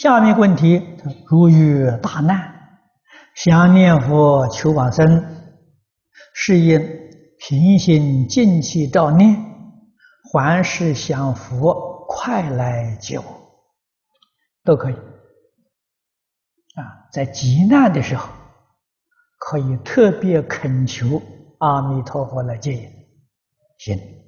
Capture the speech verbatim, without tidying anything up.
下面一个问题，如遇大难，想念佛求往生，是因平心静气照念，还是想佛快来接我，都可以。啊，在极难的时候，可以特别恳求阿弥陀佛来接引，行。